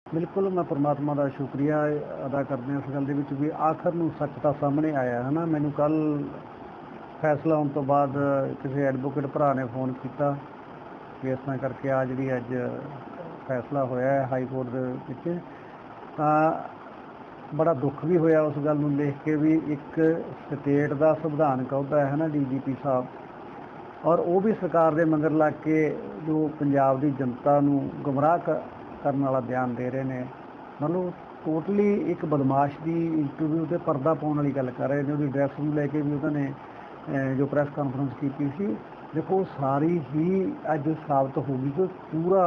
बिल्कुल मैं परमात्मा का शुक्रिया अदा करते इस गल भी आखिर में सच तो सामने आया है ना। मैनू कल फैसला होने तो बाद किसी एडवोकेट भरा ने फोन किया कि इस तरह करके आ जी अज फैसला होया है हाई कोर्ट के पिछे। बड़ा दुख भी होया उस गल नूं देख के भी एक स्टेट का संविधानक अहुदा है ना DGP साहब, और वो भी सरकार के मगर लग के जो पंजाब की जनता नूं गुमराह करने वाला बयान दे रहे हैं। मतलब टोटली एक बदमाश की इंटरव्यू से पर्दा पाने वाली गल कर रहे हैं। उसकी ड्रैस को लैके भी उन्होंने जो प्रैस कॉन्फ्रेंस की थी, देखो सारी ही अज साबित होगी कि पूरा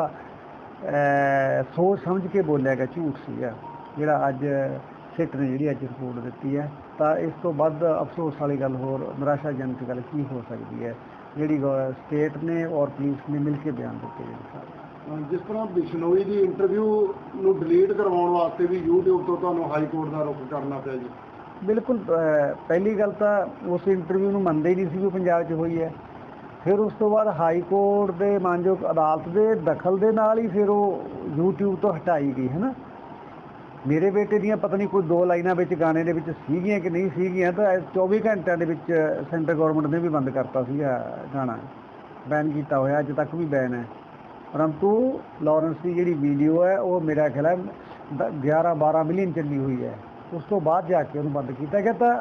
सोच समझ के बोलिया गया झूठ सीगा जिहड़ा अज सिट ने जी अज रिपोर्ट दी है। तो इस तो वध अफसोस वाली गल होर निराशाजनक गल की हो सकती है जी स्टेट ने और पुलिस ने मिल के बयान दिते जी। जिस तरह बिश्नोई की इंटरव्यू नूं डिलीट करवाउण वास्ते भी यूट्यूब तो तुहानूं हाई कोर्ट का रुख करना पिया जी। बिल्कुल पहली गल तो उस इंटरव्यू में मनते ही नहीं सी पंजाब च हुई है। फिर उस तो बाद हाई कोर्ट के मानयोग अदालत के दखल के नाल ही फिर वो यूट्यूब तो हटाई गई है ना। मेरे बेटे दियाँ पता नहीं कोई 2 लाइनां विच गाने दे विच सीगियां कि नहीं सीगियां, तो 24 घंटिਆਂ ਦੇ ਵਿੱਚ सेंटर गौरमेंट ने भी बंद करता सीगा गाना, बैन किया होया, अज तक भी बैन है। परंतु लॉरेंस की जी वीडियो है वो मेरा ख्याल है 11-12 मिलियन चली हुई है। उस तो बाद जाके उन्होंने बंद किया गया। तो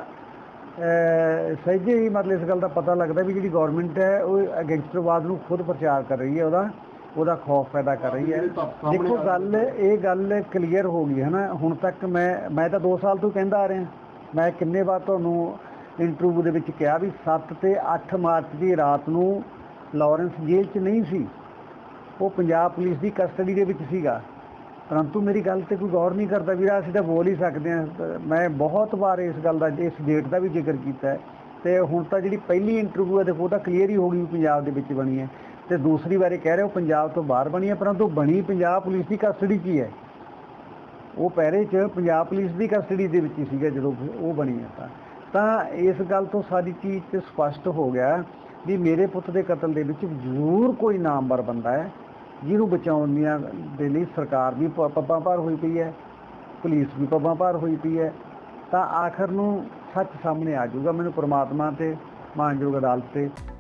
सहजे ही मतलब इस गल का पता लगता भी जी गौरमेंट है वो गैंगस्टरवाद को खुद प्रचार कर रही है, वह खौफ पैदा कर रही है। देखो गल ये गल क्लीयर हो गई है ना। हुण तक मैं तो 2 साल तो कहता आ रहा, मैं किन्ने बार तुहानूं इंटरव्यू दे विच कहा भी 7 ते 8 मार्च की रात नूं लॉरेंस जेल च नहीं सी, वो पंजाब पुलिस की कस्टडी के विच सीगा। परंतु मेरी गल तो कोई गौर नहीं करता भी असीं तो बोल ही सकते हैं। मैं बहुत बार इस गल का इस डेट का भी जिक्र किया है। तो हुण तो जी पहली इंटरव्यू है देखो तो क्लीयर ही हो गई पंजाब के विच बनी है, तो दूसरी बारे कह रहे हो पंजाब तो बाहर बनी है, परंतु बनी पंजाब पुलिस की कस्टडी च ही है। वो पहरे च पंजाब पुलिस की कस्टडी के विच ही सीगा जदों वो बनी है। तो इस गल तो सारी चीज़ स्पष्ट हो गया भी मेरे पुत के कतल के विच जरूर कोई नामवर बंदा है जिन्हों बचाने दे लई सरकार भी पब्बां भार हुई पई है, पुलिस भी पब्बां भार हुई पई है। तो आखिर नूं सच सामने आ जाऊगा। मैनूं परमात्मा ते मानयोग अदालत ते